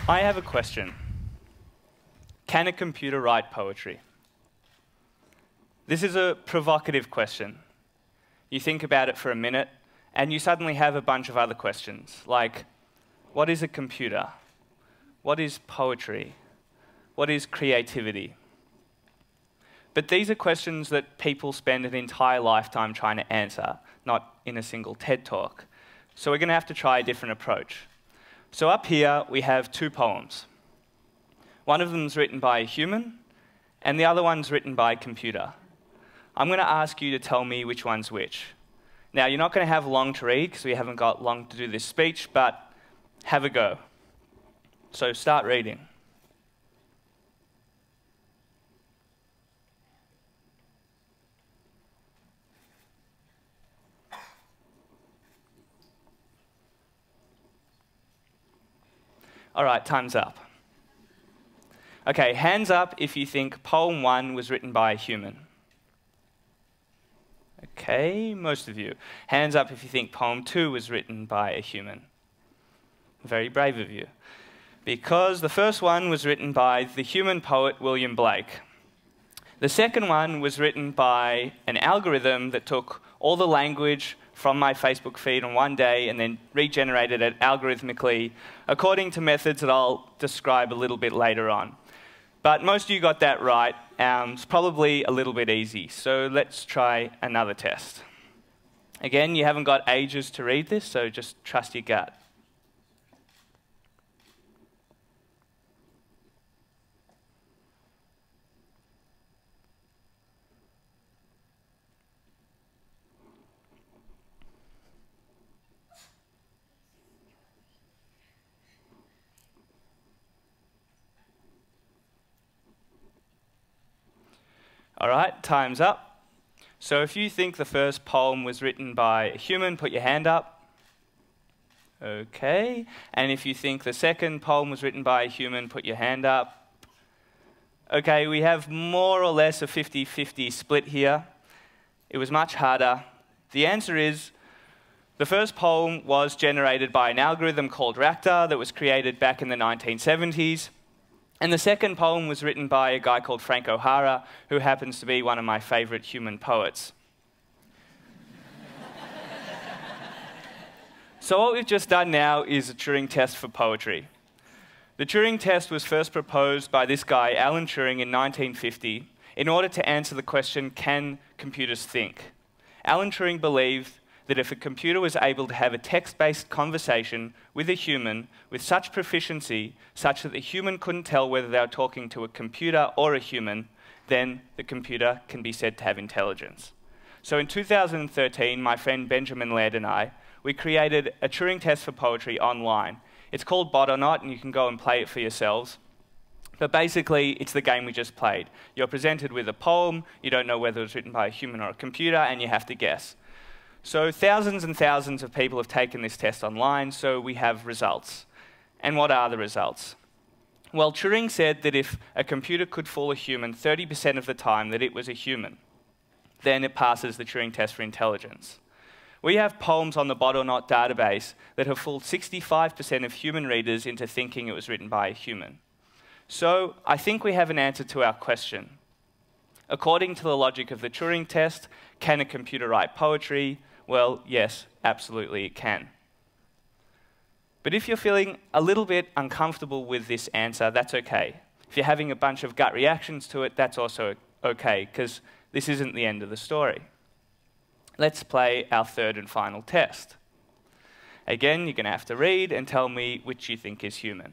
I have a question. Can a computer write poetry? This is a provocative question. You think about it for a minute, and you suddenly have a bunch of other questions, like, what is a computer? What is poetry? What is creativity? But these are questions that people spend an entire lifetime trying to answer, not in a single TED Talk. So we're going to have to try a different approach. So up here, we have two poems. One of them is written by a human, and the other one's written by a computer. I'm going to ask you to tell me which one's which. Now, you're not going to have long to read, because we haven't got long to do this speech, but have a go. So start reading. All right, time's up. Okay, hands up if you think poem 1 was written by a human. Okay, most of you. Hands up if you think poem 2 was written by a human. Very brave of you. Because the first one was written by the human poet William Blake. The second one was written by an algorithm that took all the language from my Facebook feed on one day and then regenerated it algorithmically according to methods that I'll describe a little bit later on. But most of you got that right. It's probably a little bit easy. So let's try another test. Again, you haven't got ages to read this, so just trust your gut. All right, time's up. So if you think the first poem was written by a human, put your hand up. Okay. And if you think the second poem was written by a human, put your hand up. Okay, we have more or less a 50-50 split here. It was much harder. The answer is, the first poem was generated by an algorithm called Racta that was created back in the 1970s. And the second poem was written by a guy called Frank O'Hara, who happens to be one of my favorite human poets. So what we've just done now is a Turing test for poetry. The Turing test was first proposed by this guy, Alan Turing, in 1950, in order to answer the question, can computers think? Alan Turing believed that if a computer was able to have a text-based conversation with a human with such proficiency, such that the human couldn't tell whether they were talking to a computer or a human, then the computer can be said to have intelligence. So in 2013, my friend Benjamin Laird and I, we created a Turing test for poetry online. It's called Bot or Not, and you can go and play it for yourselves. But basically, it's the game we just played. You're presented with a poem, you don't know whether it was written by a human or a computer, and you have to guess. So thousands and thousands of people have taken this test online, so we have results. And what are the results? Well, Turing said that if a computer could fool a human 30% of the time that it was a human, then it passes the Turing test for intelligence. We have poems on the Bot or Not database that have fooled 65% of human readers into thinking it was written by a human. So I think we have an answer to our question. According to the logic of the Turing test, can a computer write poetry? Well, yes, absolutely it can. But if you're feeling a little bit uncomfortable with this answer, that's okay. If you're having a bunch of gut reactions to it, that's also okay, because this isn't the end of the story. Let's play our third and final test. Again, you're going to have to read and tell me which you think is human.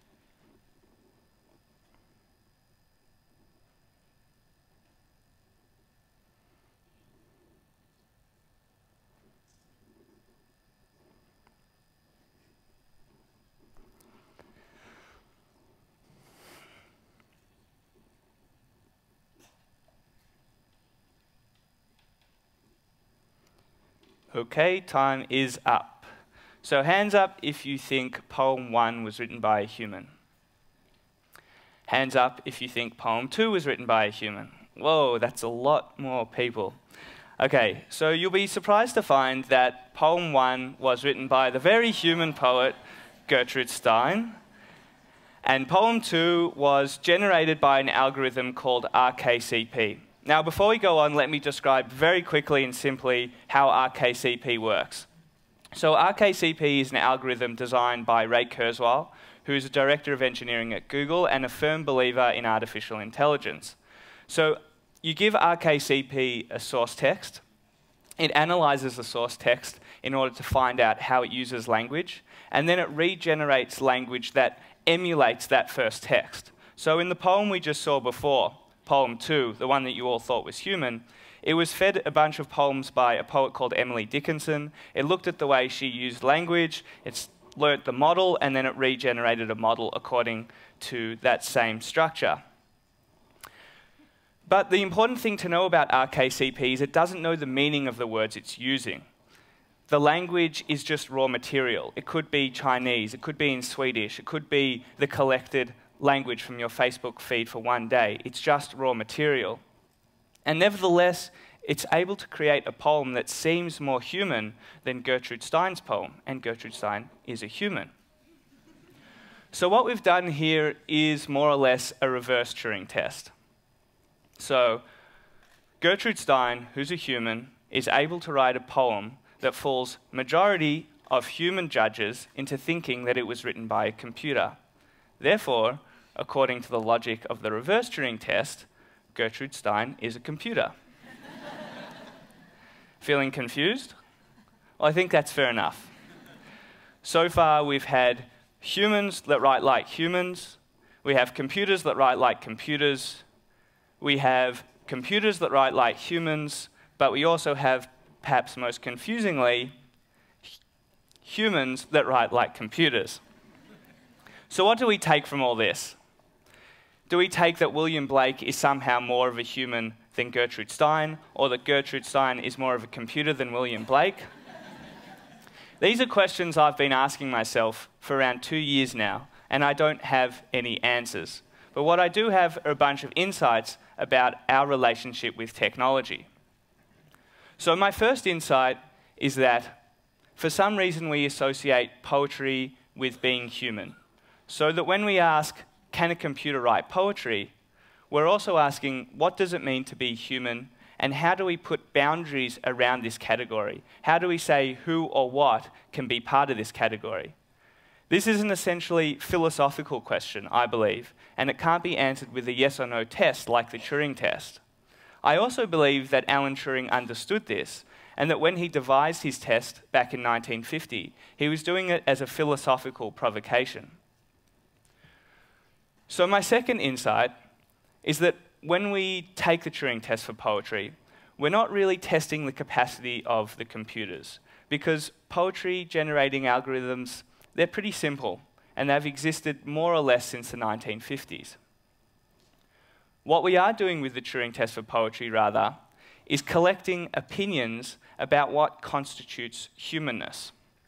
Okay, time is up. So hands up if you think poem 1 was written by a human. Hands up if you think poem 2 was written by a human. Whoa, that's a lot more people. Okay, so you'll be surprised to find that poem 1 was written by the very human poet Gertrude Stein. And poem 2 was generated by an algorithm called RKCP. Now, before we go on, let me describe very quickly and simply how RKCP works. So RKCP is an algorithm designed by Ray Kurzweil, who is a director of engineering at Google and a firm believer in artificial intelligence. So you give RKCP a source text. It analyzes the source text in order to find out how it uses language, and then it regenerates language that emulates that first text. So in the poem we just saw before, poem 2, the one that you all thought was human, it was fed a bunch of poems by a poet called Emily Dickinson. It looked at the way she used language, it's learnt the model, and then it regenerated a model according to that same structure. But the important thing to know about RKCP is it doesn't know the meaning of the words it's using. The language is just raw material. It could be Chinese, it could be in Swedish, it could be the collected language from your Facebook feed for one day. It's just raw material. And nevertheless, it's able to create a poem that seems more human than Gertrude Stein's poem, and Gertrude Stein is a human. So what we've done here is more or less a reverse Turing test. So Gertrude Stein, who's a human, is able to write a poem that fools majority of human judges into thinking that it was written by a computer. Therefore, according to the logic of the reverse Turing test, Gertrude Stein is a computer. Feeling confused? Well, I think that's fair enough. So far, we've had humans that write like humans. We have computers that write like computers. We have computers that write like humans, but we also have, perhaps most confusingly, humans that write like computers. So what do we take from all this? Do we take that William Blake is somehow more of a human than Gertrude Stein, or that Gertrude Stein is more of a computer than William Blake? These are questions I've been asking myself for around 2 years now, and I don't have any answers. But what I do have are a bunch of insights about our relationship with technology. So my first insight is that for some reason we associate poetry with being human. So that when we ask, can a computer write poetry, we're also asking, what does it mean to be human, and how do we put boundaries around this category? How do we say who or what can be part of this category? This is an essentially philosophical question, I believe, and it can't be answered with a yes or no test like the Turing test. I also believe that Alan Turing understood this, and that when he devised his test back in 1950, he was doing it as a philosophical provocation. So my second insight is that when we take the Turing test for poetry, we're not really testing the capacity of the computers, because poetry generating algorithms, they're pretty simple, and they've existed more or less since the 1950s. What we are doing with the Turing test for poetry, rather, is collecting opinions about what constitutes humanness.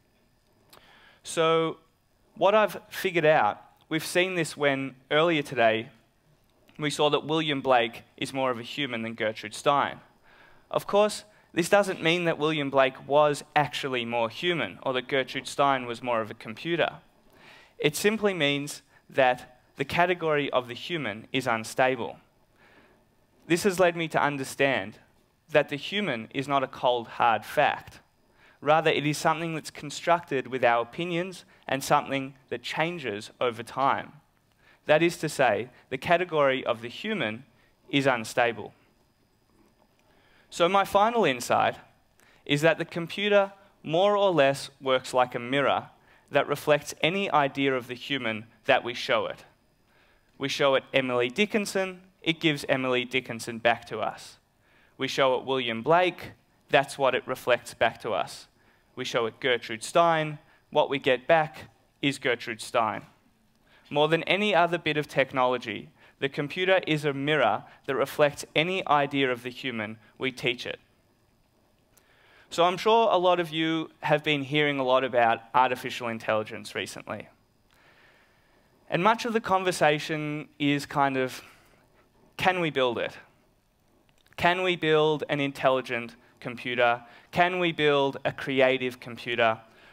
So what I've figured out, we've seen this when earlier today we saw that William Blake is more of a human than Gertrude Stein. Of course, this doesn't mean that William Blake was actually more human, or that Gertrude Stein was more of a computer. It simply means that the category of the human is unstable. This has led me to understand that the human is not a cold, hard fact. Rather, it is something that's constructed with our opinions and something that changes over time. That is to say, the category of the human is unstable. So my final insight is that the computer more or less works like a mirror that reflects any idea of the human that we show it. We show it Emily Dickinson, it gives Emily Dickinson back to us. We show it William Blake, that's what it reflects back to us. We show it Gertrude Stein, what we get back is Gertrude Stein. More than any other bit of technology, the computer is a mirror that reflects any idea of the human we teach it. So I'm sure a lot of you have been hearing a lot about artificial intelligence recently. And much of the conversation is kind of, can we build it? Can we build an intelligent computer? Can we build a creative computer?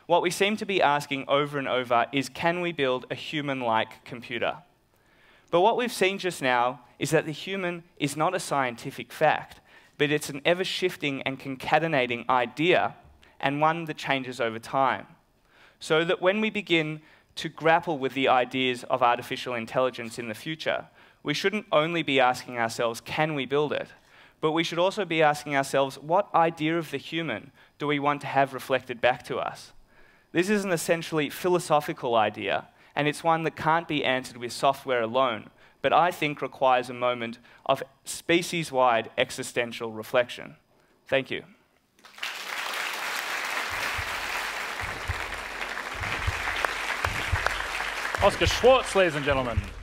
what we seem to be asking over and over is, can we build a human-like computer? But what we've seen just now is that the human is not a scientific fact, but it's an ever-shifting and concatenating idea, and one that changes over time. So that when we begin to grapple with the ideas of artificial intelligence in the future, we shouldn't only be asking ourselves, can we build it? But we should also be asking ourselves, what idea of the human do we want to have reflected back to us? This is an essentially philosophical idea, and it's one that can't be answered with software alone, but I think requires a moment of species-wide existential reflection. Thank you. Oscar Schwartz, ladies and gentlemen.